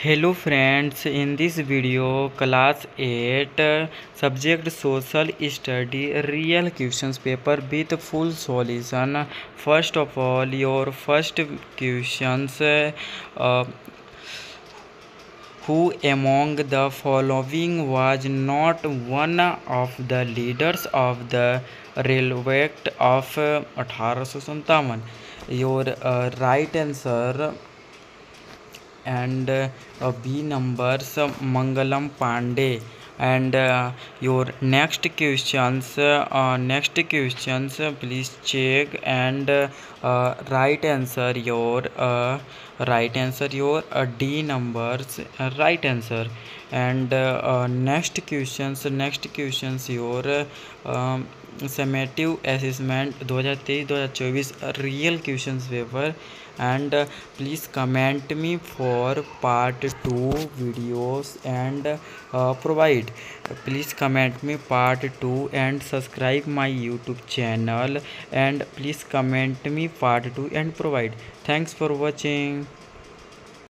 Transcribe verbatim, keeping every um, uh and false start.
Hello friends, in this video class eight uh, subject social study real questions paper with full solution. First of all, your first questions uh, uh, who among the following was not one of the leaders of the revolt of uh, eighteen seventy-seven? Your uh, right answer and uh, B numbers uh, Mangalam Pandey. And uh, your next questions uh, uh, next questions uh, please check and uh, uh, right answer your uh, right answer your uh, D numbers uh, right answer. And uh, uh, next questions next questions your uh, um, summative assessment twenty twenty-three twenty twenty-four real questions paper. And uh, please comment me for part two videos and uh, provide please comment me part two and subscribe my YouTube channel, and please comment me part two and provide. Thanks for watching.